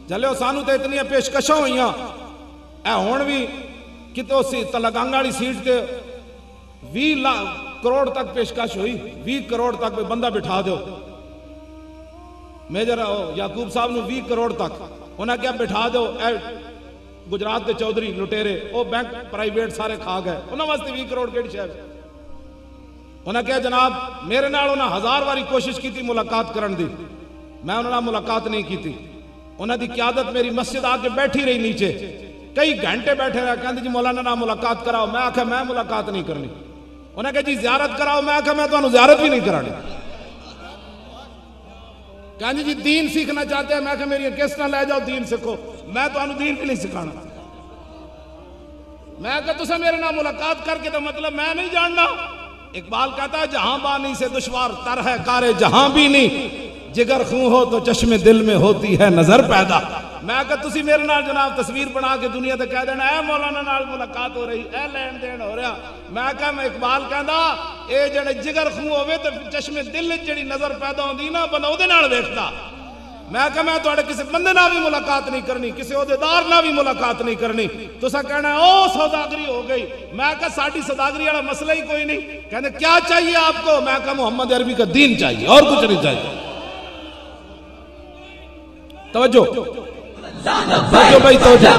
جلے سانو تے اتنی پیشکشاں ہوئیاں اے ہون بھی کتوں سی تلگانگ والی سیٹ تے 20 کروڑ تک پیشکش ہوئی 20 کروڑ تک کوئی بندہ بٹھا دیو میجر یعقوب صاحب نو 20 کروڑ تک انہیں کیا بٹھا دو اے گجرات کے چودھری لٹیرے او بینک پرائیویٹ سارے کھا گئے انہوں واسطے 20 کروڑ کیڑی شے انہیں کیا جناب میرے نال انہیں 1000 واری کوشش کی تھی ملاقات کرن دی میں انہوں نے ملاقات نہیں کی تھی انہوں دی قیادت میری مسجد آ کے بیٹھی رہی نیچے کئی گھنٹے بیٹھے رہا کہتے جی مولانا نہ ملاقات کراؤ میں آکھا میں ملاقات نہیں کرنی انہیں کہا جی زیارت کراؤ میں آکھا میں تو انہوں زیارت بھی نہیں کرانی کہتے جی دین سیکھنا چاہتے ہیں میں کہا میری کس نہ لے جاؤ دین سکھو میں تو انہوں دین بھی نہیں سکھانا میں کہا تسا میرے نام ملاقات کر کے تو مطلب میں نہیں جاننا اقبال کہتا ہے جہاں بانی سے دشوار تر ہے کارے جہاں بھی نہیں جگر خون ہو تو چشم دل میں ہوتی ہے نظر پیدا میں کہا تسی میرے نال جناب تصویر بنا کے دنیا تے کہہ دینا اے مولانا نال ملاقات ہو رہی اے لین دین ہو رہا میں کہا میں اقبال کہندا اے جڑے جگر خون ہوے تے چشم دل وچ جڑی نظر پیدا ہوندی نا بندہ اودے نال ویکھدا میں کہا میں تواڈے کسی بندے نال بھی ملاقات نہیں کرنی کسی عہدیدار نال بھی ملاقات نہیں کرنی تسا کہنا او سوداگری ہو گئی میں کہا ساڈی سوداگری والا مسئلہ ہی کوئی نہیں کہندے کیا چاہیے آپ کو میں کہا محمد عربی کا دین چاہیے اور کچھ نہیں چاہیے توجہ بھائی توجہ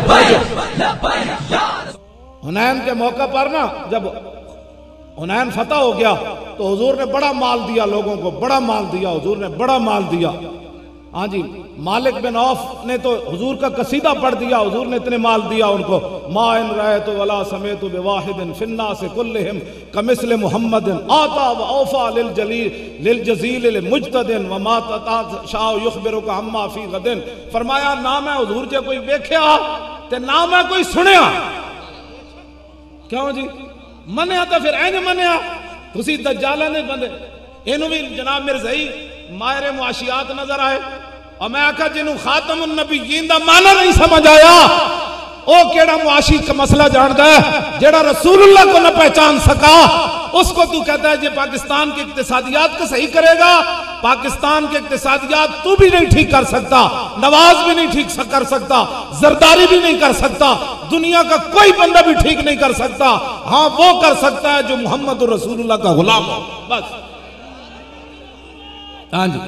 حنین کے موقع پر نا جب حنین فتح ہو گیا تو حضور نے بڑا مال دیا لوگوں کو بڑا مال دیا حضور نے بڑا مال دیا ہاں جی مالک بن عوف نے تو حضور کا قصیدہ پڑھ دیا حضور نے اتنے مال دیا ان کو ما ان رأیت ولا سمیت بواحد فی الناس کلہم کمثل محمد آتا و اوفا للجزیل لمجتد وما شاء یخبرک عما فی غد فرمایا نہ میں حضور جے کوئی ویکھیا تے نہ میں کوئی سنیا کیوں جی منیا تو پھر این منیا تسی دجالہ نے بندے اینو بھی جناب مرزائی ماہر معاشیات نظر آئے اور میں آکھا جنہوں خاتم النبیین دا معنی نہیں سمجھ آیا او کیڑا معاشی کا مسئلہ جانتا ہے جیڑا رسول اللہ کو نہ پہچان سکا اس کو تو کہتا ہے جی پاکستان کے اقتصادیات کو صحیح کرے گا پاکستان کے اقتصادیات تو بھی نہیں ٹھیک کر سکتا نواز بھی نہیں ٹھیک کر سکتا زرداری بھی نہیں کر سکتا دنیا کا کوئی بندہ بھی ٹھیک نہیں کر سکتا ہاں وہ کر سکتا ہے جو محمد رسول اللہ کا غلام ہو بس ہاں جی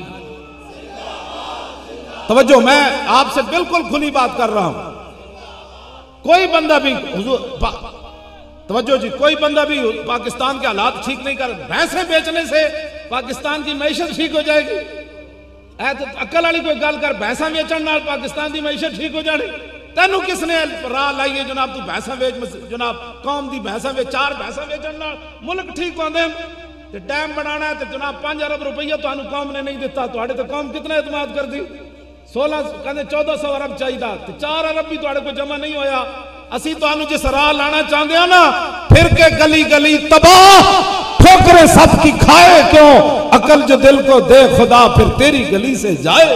توجہ میں آپ سے بالکل کھلی بات کر رہا ہوں کوئی بندہ بھی توجہ جی کوئی بندہ بھی پاکستان کے حالات ٹھیک نہیں کر بھینسیں بیچنے سے پاکستان کی معیشت ٹھیک ہو جائے گی اے تو عقل والی کوئی گل کر بھینساں بیچن نال پاکستان کی معیشت ٹھیک ہو جانی تینوں کس نے راہ لائیے جناب تو بھینساں بیچ جناب قوم دی بھینساں بیچ 4 بھینساں بیچن نال ملک ٹھیک ہوندے تے ڈیم بنانا ہے تے جناب 5 ارب روپیہ تو انہوں قوم نے نہیں دیتا تو آڑے تو قوم کتنا اعتماد کر دی 1400 ارب چاہیے تھا 4 ارب بھی تو آڑے کو جمع نہیں ہویا اسی تو انہوں جس راہ لانا چاہتے ہیں نا پھر کے گلی گلی تباہ ٹھوکریں سب کی کھائے کیوں عقل جو دل کو دے خدا پھر تیری گلی سے جائے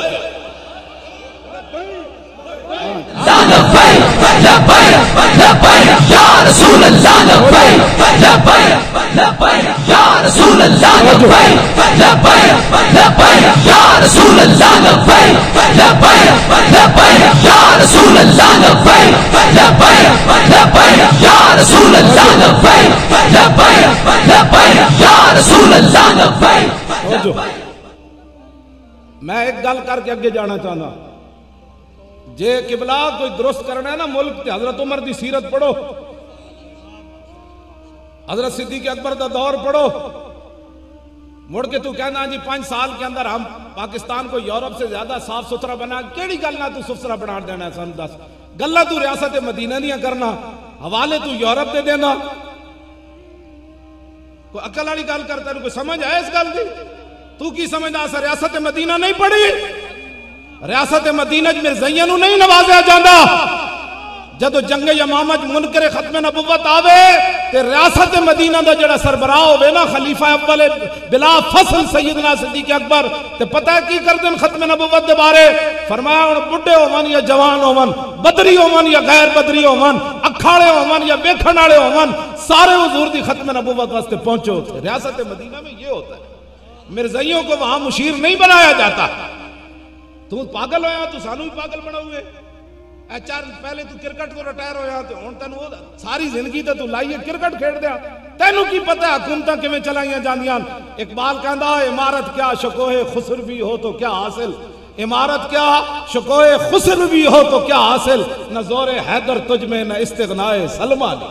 یا رسول اللہ لبیک لبیک یا رسول اللہ لبیک لبیک یا رسول اللہ لبیک لبیک لبیک یا رسول اللہ لبیک لبیک لبیک یا رسول اللہ لبیک لبیک لبیک یا رسول اللہ لبیک میں ایک گل کر کے اگے جانا چاہنا جے قبلہ کوئی درست کرنا ہے نا ملک تے حضرت عمر دی سیرت پڑھو حضرت صدیق اکبر دا دور پڑھو مڑ کے تو کہنا جی 5 سال کے اندر ہم پاکستان کو یورپ سے زیادہ صاف ستھرا بنا کیڑی گل نہ تو صاف ستھرا بنا دینا ہے سن 10 گلا تو ریاست مدینہ نہیں کرنا حوالے تو یورپ دے دینا کوئی عقل والی گل کرتا ہے کوئی سمجھ آئے اس گل دی تو کی سمجھدا سا ریاست مدینہ نہیں پڑھی ریاست مدینہ مرزائیاں نو نہیں نوازیا جاندہ جدو جنگ یمامہ منکر ختم نبوت آوے تے ریاست مدینہ دا جڑا سربراہ ہوئے نا خلیفہ اول بلا فصل سیدنا صدیق اکبر تے پتہ ہے کی کر دن ختم نبوت دے بارے فرمایا ان بڑھے ہوون یا جوان ہوون بدری ہوون یا غیر بدری ہوون اکھاڑے ہوون یا بیکھن والے ہوون سارے حضور دی ختم نبوت واسطے پہنچے ہوتے ریاست مدینہ میں یہ ہوتا ہے مرزائیوں کو وہاں مشیر نہیں بنایا جاتا تو پاگل ہویا تو سانو بھی پاگل بنا ہوئے چار پہلے تو کرکٹ تو ریٹائر ہویا تو ہن تینوں ساری زندگی تے تو لائیے کرکٹ کھیڈ دیا تینوں کی پتہ ہے حکومتاں کیویں چلائیاں جاندیاں اقبال کہندا عمارت کیا شکوہ خسروی ہو تو کیا حاصل عمارت کیا شکوہ خسروی ہو تو کیا حاصل نہ زور حیدر تجھ میں نہ استغنائے سلمہ نے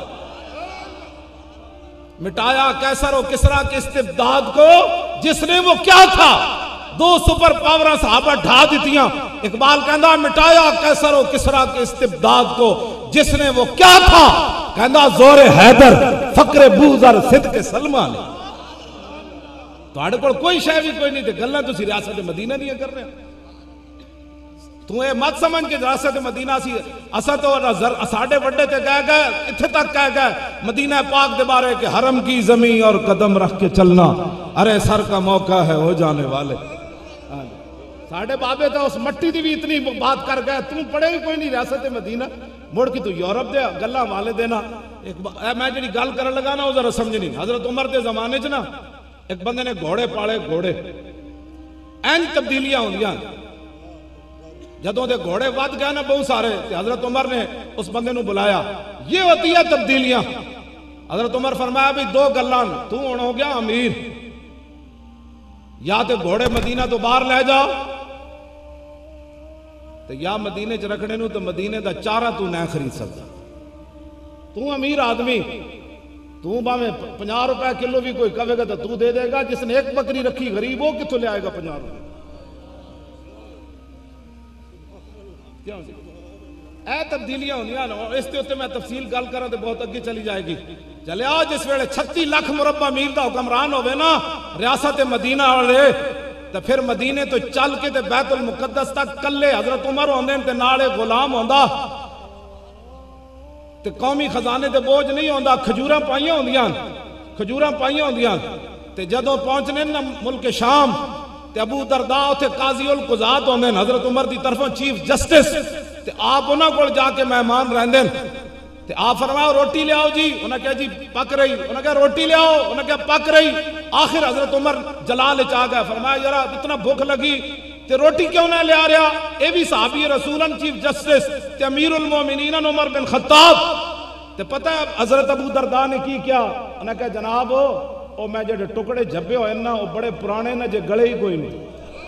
مٹایا کیسر و کسرا کے استبداد کو جس نے وہ کیا تھا دو سپر پاورہ صحابہ ڈھا دیتیاں اقبال کہندا مٹایا کیسر و کسرا کے استبداد کو جس نے وہ کیا تھا کہندا زور حیدر فقر بوزر صدق سلمہ نے تو آڑے پر کوئی شے بھی کوئی نہیں تھے گلنا تو سی ریاست مدینہ نہیں کر رہے تو اے مت سمجھ کے ریاست مدینہ سی اسا تو ساڑھے وڈے تے گئے گئے اتھے تک کہہ گئے مدینہ پاک دے بارے کہ حرم کی زمین اور قدم رکھ کے چلنا ارے سر کا موقع ہے ہو جانے والے ساڑھے بابے تو اس مٹی دی بھی اتنی بات کر گئے تم پڑھے بھی کوئی نہیں ریاست مدینہ مڑ کی تو یورپ دے گلہ والے دینا میں جڑی گل کرن لگا نا وہ ذرا سمجھنی حضرت عمر دے زمانے چ نا ایک بندے نے گھوڑے پالے گھوڑے این تبدیلیاں ہوندیاں جدوں دے گھوڑے ود گئے نا بہت سارے حضرت عمر نے اس بندے نو بلایا یہ ہوتی ہے تبدیلیاں حضرت عمر فرمایا بھی دو گلان تو ہو گیا امیر یا تے گھوڑے مدینہ تو باہر لے جاؤ تے یا مدینے چ رکھنے نو تے مدینے دا چارہ تو نہ خرید سکتا تو امیر آدمی تو باویں 50 روپے کلو بھی کوئی کہے گا تو دے دے گا جس نے ایک بکری رکھی غریب ہو کتوں لے آئے گا 50 روپے اے تبدیلیاں ہوندیاں اس تے اوتے میں تفصیل گل کراں تے بہت اگے چلی جائے گی چلے آ جس ویلے 36 لاکھ مربع میل دا حکمران ہوے نا ریاست مدینہ والے تے پھر مدینے تو چل کے تے بیت المقدس تک کلے حضرت عمر ہوندے تے نالے غلام ہوندا تے قومی خزانے تے بوجھ نہیں ہوندا کھجوراں پائیاں ہوندیاں تے جدوں پہنچنے نا ملک شام تے ابو درداء تے قاضی القضات ہوندے حضرت عمر دی طرفوں چیف جسٹس تے آپ انہاں کول جا کے مہمان رہندے تے آپ فرمایا روٹی لے آؤ جی انہاں کہا جی پک رہی انہاں کہا روٹی لے آؤ انہاں کہا پک رہی آخر حضرت عمر جلال چاہ گیا فرمایا یارا اتنا بھوک لگی تے روٹی کیوں نہ لے آ رہا اے بھی صحابی رسولن چیف جسٹس تے امیر المومنین عمر بن خطاب تے پتہ ہے حضرت ابو درداء نے کی کیا انہاں کہا جناب او میں جڑے ٹکڑے جھبے ہوئے نا وہ بڑے پرانے نا جے گلے ہی کوئی نہیں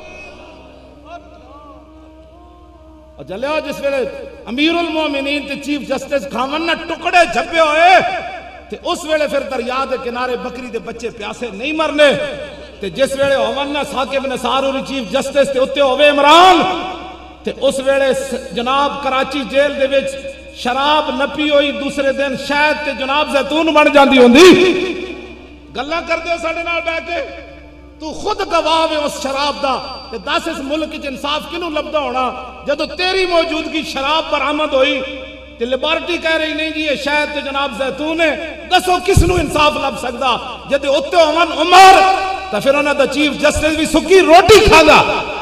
اور جلے ہو جس ویلے امیر المومنین تے چیف جسٹس کھاون نا ٹکڑے جھبے ہوئے تے اس ویلے پھر دریا دے کنارے بکری دے بچے پیاسے نہیں مرنے تے جس ویلے ہون نا ثاقب نثار اور چیف جسٹس تے اتے ہوئے عمران تے اس ویلے جناب کراچی جیل دے وچ شراب نپی ہوئی دوسرے دن شاید تے جناب زیتون بن جاندی ہوندی گلاں کر دے ساڈے نال بیٹھ کے تو خود گواہ ہے اس شراب دا کہ دس اس ملک وچ انصاف کینوں لبدا ہونا جدوں تیری موجودگی شراب برآمد ہوئی تے لیبارٹی کہہ رہی نہیں جی یہ شاید تے جناب زیتون ہے دسو کس نو انصاف لب سکدا جدے اوتے ہون عمر تے پھر انہاں دا چیف جسٹس بھی سکی روٹی کھادا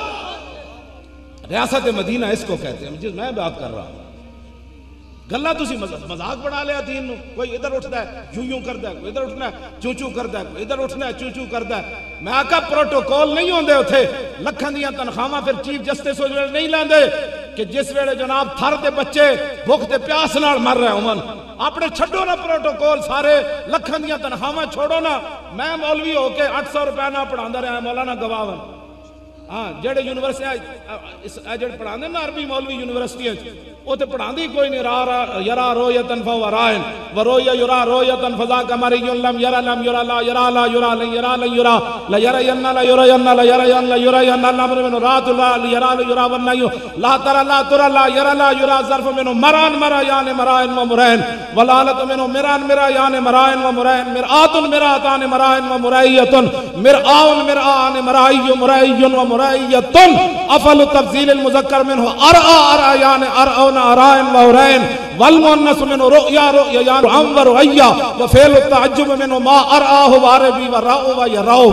ریاست مدینہ اس کو کہتے ہیں جس میں بات کر رہا ہوں گلہ تسی مذاق بنا لیا دین نو کوئی ادھر اٹھتا ہے یوں کرتا ہے کوئی ادھر اٹھنا ہے چوں کرتا ہے کوئی ادھر اٹھنا ہے چوں کرتا ہے میں آقا پروٹوکول نہیں ہوندے اتھے لکھن دیاں تنخواہاں پھر چیف جسٹس ہو جائے نہیں لیندے کہ جس ویلے جناب تھر دے بچے بھوک تے پیاس نال مر رہے ہون اپنے چھڈو نا پروٹوکول سارے لکھن دیاں تنخواہاں چھوڑو نا میں مولوی ہو کے 800 روپے نہ پڑھاندا رہا مولانا گواون ہاں جڑے یونیورسٹی جڑے پڑھاندے نا عربی مولوی یونیورسٹی وہ تے پڑھاندی کوئی نہیں یرا رویتن فهو رائن ورؤیا یرا رویتن فذاک مری لم یرا لا یرا لا یرا لن یرا لا یرین لا یرین لا یرین لا یرین الامر من رات لا یرا والنهی لا ترى لا یرا ظرف من مران مرایان مرائن و مرائن ولالت من مران مرایان مرائن و مرائن مرآت مراتان مرائن و مرائیت مرآن مرآن مرائی مرائی و مرائیت افل تفضیل المذکر منه ارآیان ارآن ارائن و ارائن والمؤنث من رؤیا رؤیان و رؤیا وفعل التعجب من ما ارآہ و عربی و راؤ و یراؤ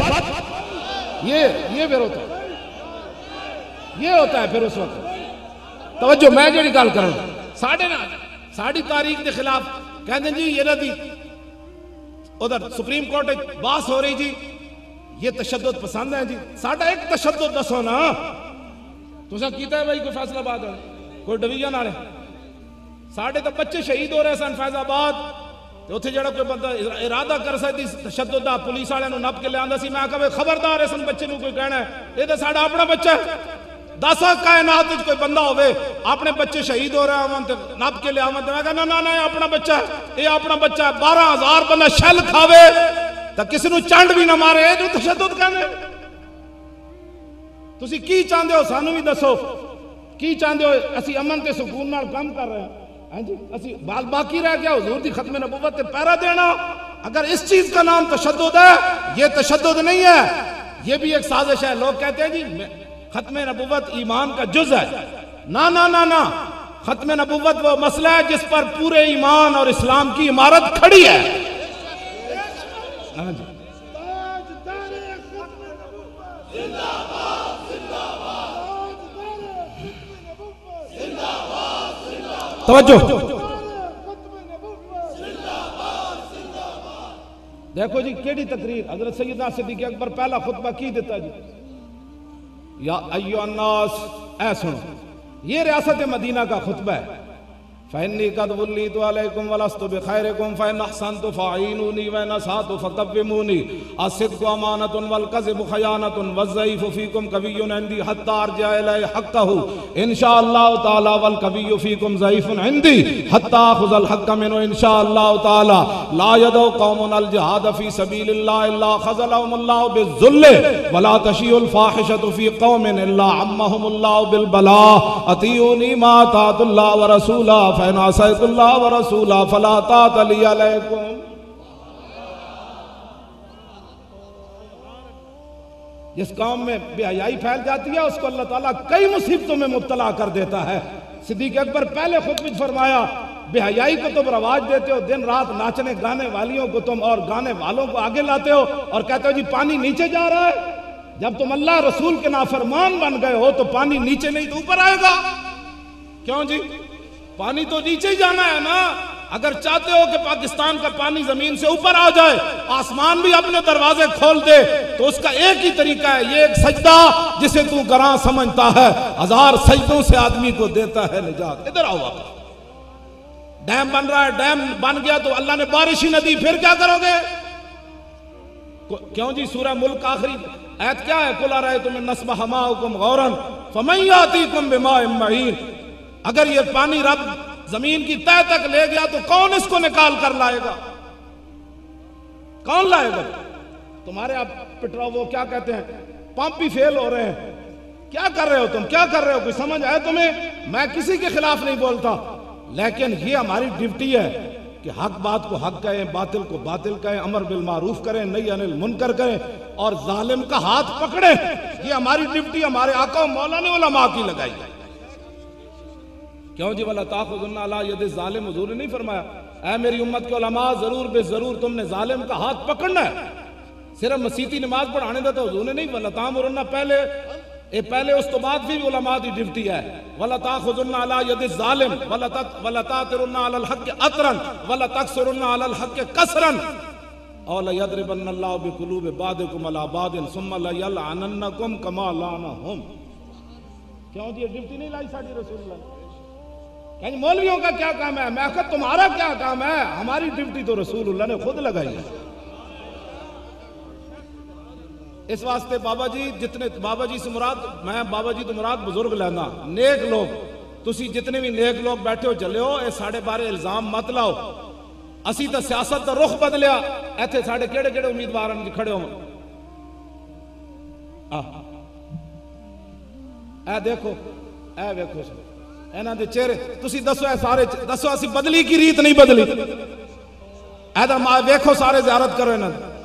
یہ پھر ہوتا ہے یہ ہوتا ہے پھر اس وقت توجہ میں جڑی گل کروں ساڑی تاریخ کے خلاف کہتے ہیں جی یہ ندی ادھر سپریم کورٹ باس ہو رہی جی یہ تشدد پسند ہے جی ساڑھا ایک تشدد دسو نا تسا کیتا ہے بھائی کوئی فیصلہ آباد والے کوئی ڈویژن والے ساڈے تو بچے شہید ہو رہے سن فیض آباد اتنے جڑا کوئی بندہ ارادہ کر سکتی تشدد دا پولیس والے نپ کے لیا سی میں آخا خبردار اس بچے نو کوئی کہنا ہے یہ تو ساڈا اپنا بچہ ہے 10 کائنات کوئی بندہ ہوئے اپنے بچے شہید ہو رہے ہیں نپ کے لیا میں کہنا نہ یہ اپنا بچہ ہے یہ اپنا بچہ ہے 12,000 بندہ شل کھاوے تو کسی نو چانڈ بھی نہ مارے یہ جو تشدد کہنے تسی کی چاہتے ہو سانو بھی دسو کی چاہتے ہو اسی امن تے سکون نال کام کر رہے ہیں جی اسی بال باقی رہ گیا حضور دی ختم نبوت تے پیرا دینا اگر اس چیز کا نام تشدد ہے یہ تشدد نہیں ہے یہ بھی ایک سازش ہے لوگ کہتے ہیں جی ختم نبوت ایمان کا جز ہے نہ ختم نبوت وہ مسئلہ ہے جس پر پورے ایمان اور اسلام کی عمارت کھڑی ہے توجہ دیکھو جی کیڑی تقریر حضرت سیدنا صدیق اکبر پہلا خطبہ کی دیتا جی یا ایھا الناس اے سنو یہ ریاست مدینہ کا خطبہ ہے فإني قد وليت عليكم ولست بخيركم فإن أحسنت فأعينوني وإن أسأت فقوموني الصدق أمانة والكذب خيانة والضعيف فيكم قوي عندي حتى أرجع إليه حقه إن شاء الله تعالى والقوي فيكم ضعيف عندي حتى أخذ الحق منه إن شاء الله تعالى لا يدعو قوم الجهاد في سبيل الله إلا خذلهم الله بالذل ولا تشيع الفاحشة في قوم إلا عمهم الله بالبلاء أطيعوني ما أطعت الله ورسوله فإن عصيت الله ورسوله فلا طاعة لي عليكم جس قوم میں بے حیائی پھیل جاتی ہے اس کو اللہ تعالیٰ کئی مصیبتوں میں مبتلا کر دیتا ہے صدیق اکبر پہلے خود بھی فرمایا بے حیائی کو تم رواج دیتے ہو دن رات ناچنے گانے والیوں کو تم اور گانے والوں کو آگے لاتے ہو اور کہتے ہو جی پانی نیچے جا رہا ہے جب تم اللہ رسول کے نافرمان بن گئے ہو تو پانی نیچے نہیں تو اوپر آئے گا کیوں جی پانی تو نیچے ہی جانا ہے نا اگر چاہتے ہو کہ پاکستان کا پانی زمین سے اوپر آ جائے آسمان بھی اپنے دروازے کھول دے تو اس کا ایک ہی طریقہ ہے یہ ایک سجدہ جسے تو گراں سمجھتا ہے 1000 سجدوں سے آدمی کو دیتا ہے نجات ادھر آؤ آپ ڈیم بن رہا ہے ڈیم بن گیا تو اللہ نے بارش ہی نہ دی پھر کیا کرو گے کیوں جی سورہ ملک آخری آیت کیا ہے قُلْ أَرَأَيْتُمْ إِنْ أَصْبَحَ مَاؤُكُمْ غَوْرًا فَمَنْ يَأْتِيكُمْ بِمَاءٍ مَّعِينٍ اگر یہ پانی رب زمین کی تہ تک لے گیا تو کون اس کو نکال کر لائے گا کون لائے گا تمہارے اب پٹرو وہ کیا کہتے ہیں پمپ بھی فیل ہو رہے ہیں کیا کر رہے ہو تم کیا کر رہے ہو کوئی سمجھ آئے تمہیں میں کسی کے خلاف نہیں بولتا لیکن یہ ہماری ڈیوٹی ہے کہ حق بات کو حق کہیں باطل کو باطل کہیں امر بالمعروف کریں نہی عن المنکر کریں اور ظالم کا ہاتھ پکڑیں یہ ہماری ڈیوٹی ہمارے آقا و مولا نے علماء کی لگائی ہے کیوں جی وَلَا تَأْخُذُنَّ عَلَىٰ يَدِ الظَّالِمِ حضور نے نہیں فرمایا اے میری امت کے علماء ضرور بے ضرور تم نے ظالم کا ہاتھ پکڑنا ہے صرف مسیتی نماز پڑھانے دا تو حضور نے نہیں وَلَا تَأْمُرُنَّ پہلے اس تو بعد بھی علماء دی ڈیوٹی ہے وَلَا تَأْخُذُنَّ عَلَىٰ يَدِ الظَّالِمِ وَلَا تَأْتِرُنَّ عَلَى الْحَقِّ أَطْرًا وَلَا تَقْصُرُنَّ عَلَى الْحَقِّ قَصْرًا أَوْ لَيَضْرِبَنَّ اللَّهُ بِقُلُوبِ بَعْضِكُمْ عَلَىٰ بَعْضٍ ثُمَّ لَيَلْعَنَنَّكُمْ كَمَا لَعَنَهُمْ کیوں جی یہ ڈیوٹی نہیں لائی ساڈی رسول اللہ یعنی مولویوں کا کیا کام ہے میں کہا تمہارا کیا کام ہے ہماری ڈیوٹی تو رسول اللہ نے خود لگائی ہے اس واسطے بابا جی جتنے بابا جی سے مراد میں بابا جی تو مراد بزرگ لینا نیک لوگ تسی جتنے بھی نیک لوگ بیٹھے ہو چلے ہو اے ساڑھے بارے الزام مت لاؤ اسی تا سیاست تا رخ بدلیا ایتھے ساڑھے کیڑے کیڑے امیدوارن جی کھڑے ہو اے دیکھو اے ویکھو اینا دے چہرے تسی دسو اے سارے دسو اسی بدلی کی ریت نہیں بدلی اے دا ویکھو سارے زیارت کرو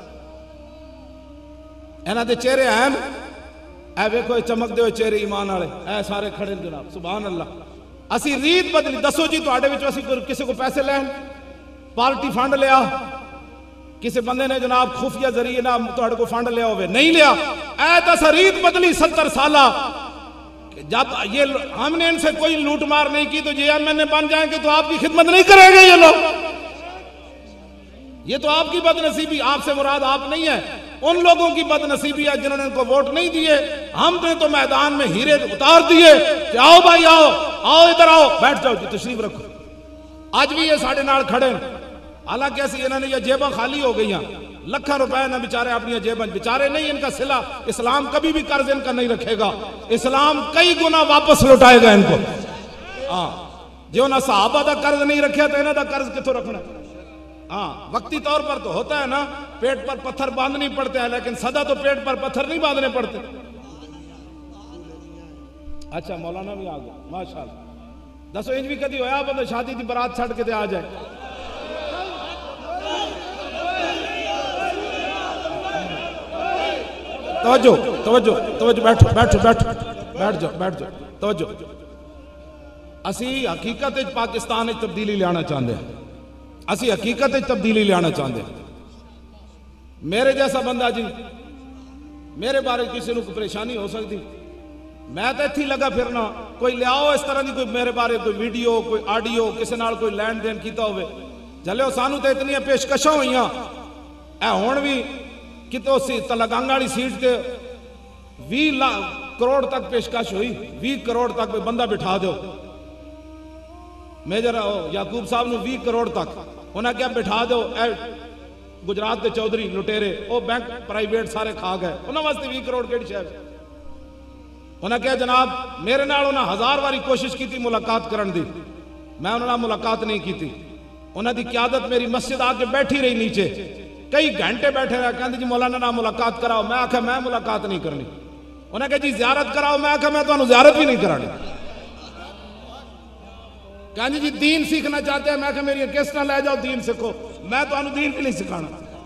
اینا دے چہرے اہم اے ویکھو چمک دے ہوئے چہرے ایمان والے اے سارے کھڑے جناب سبحان اللہ اسی ریت بدلی دسو جی تواڈے وچوں اسی کسی کو پیسے لین پارٹی فنڈ لیا کسی بندے نے جناب خفیہ ذریعے نہ تواڈے کو فنڈ لیا ہوئے نہیں لیا اے دس ریت بدلی 70 سالہ جب یہ ہم نے ان سے کوئی لوٹ مار نہیں کی تو JMN بن جائیں گے تو آپ کی خدمت نہیں کریں گے یہ لوگ یہ تو آپ کی بد نصیبی آپ سے مراد آپ نہیں ہے ان لوگوں کی بد نصیبی ہے جنہوں نے ان کو ووٹ نہیں دیے ہم نے تو میدان میں ہیرے اتار دیے کہ آؤ بھائی آؤ آؤ ادھر آؤ بیٹھ جاؤ جی تشریف رکھو. آج بھی یہ ساڑھے نال کھڑے ہیں. حالانکہ ایسی انہوں نے یہ جیباں خالی ہو گئی ہیں, لکھاں روپے نہ بیچارے اپنی جیباں, بیچارے نہیں ان کا صلہ, اسلام کبھی بھی قرض ان کا نہیں رکھے گا, اسلام کئی گنا واپس لوٹائے گا ان کو. ہاں جو نہ صحابہ دا قرض نہیں رکھیا تو انہاں دا قرض کتوں رکھنا. ہاں وقتی طور پر تو ہوتا ہے نا, پیٹ پر پتھر باندھنی پڑتے ہیں, لیکن سدا تو پیٹ پر پتھر نہیں باندھنے پڑتے. اچھا مولانا بھی آ گیا ماشاءاللہ. دسو انج بھی کدی ہویا بندہ شادی دی برات چھڑ کے تے آ جائے. توجہ توجہ توجہ, بیٹھو بیٹھو بیٹھو, بیٹھ جاؤ بیٹھ جاؤ. توجہ, اسی حقیقت پاکستان میں تبدیلی لیانا چاہتے ہیں, اسی حقیقت تبدیلی لیانا چاہتے ہیں. میرے جیسا بندہ جی, میرے بارے کسی کو پریشانی ہو سکتی, میں تو اتھی لگا پھرنا, کوئی لے آؤ اس طرح دی کوئی میرے بارے کوئی ویڈیو کوئی آڈیو کسی نال کوئی لین دین کیتا ہوئے. جلے سانو تو اتنی پیشکشاں ہوئیاں, اے ہون بھی کتوں سی تلگانگ والی سیٹ تے 20 کروڑ تک پیشکش ہوئی, 20 کروڑ تک کوئی بندہ بٹھا دو. میجر یعقوب صاحب نے 20 کروڑ تک انہیں کیا بٹھا دو, اے گجرات کے چودھری لٹیرے او بینک پرائیویٹ سارے کھا گئے, انہوں واسطے 20 کروڑ کیڑی شے. انہیں کہا جناب میرے نال انہیں 1000 باری کوشش کی تھی ملاقات کرن دی, میں انہوں نے ملاقات نہیں کی تھی. انہیں دی قیادت میری مسجد آ کے بیٹھی رہی نیچے, کئی گھنٹے بیٹھے رہا, کہتے جی مولانا نہ ملاقات کراؤ. میں آکھا میں ملاقات نہیں کرنی. انہیں کہا جی زیارت کراؤ. میں آکھا میں تو انہوں زیارت بھی نہیں کرانی. کہتے جی دین سیکھنا چاہتے ہیں. میں آکھا میری کس نہ لے جاؤ دین سیکھو. میں تو انہوں دین بھی نہیں سکھانا.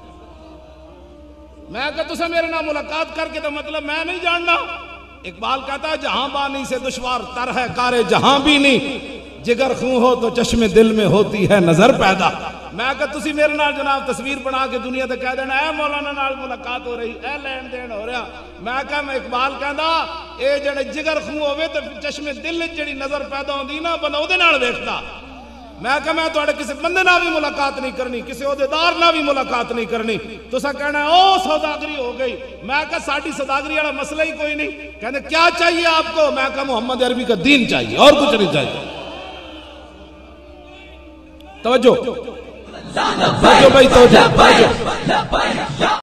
میں کہا تسے میرے نہ ملاقات کر کے تو مطلب میں نہیں جاننا. اقبال کہتا ہے جہاں بانی سے دشوار تر ہے کارے جہاں بھی نہیں, جگر خون ہو تو چشم دل میں ہوتی ہے نظر پیدا. میں کہا تسی میرے نال جناب تصویر بنا کے دنیا تے کہہ دینا اے مولانا نال ملاقات ہو رہی, اے لین دین ہو رہا. میں کہا میں اقبال کہندا اے جڑے جگر خون ہوے تے چشم دل وچ جڑی نظر پیدا ہوندی نا بندہ اودے نال ویکھدا. میں کہا میں تواڈے کسی بندے نال بھی ملاقات نہیں کرنی, کسی عہدیدار نال بھی ملاقات نہیں کرنی. تسا کہنا او سوداگری ہو گئی. میں کہا ساڈی سوداگری والا مسئلہ ہی کوئی نہیں. کہندے کیا چاہیے آپ کو؟ میں کہا محمد عربی کا دین چاہیے اور کچھ نہیں چاہیے. توجہ توجہ بھائی توجہ.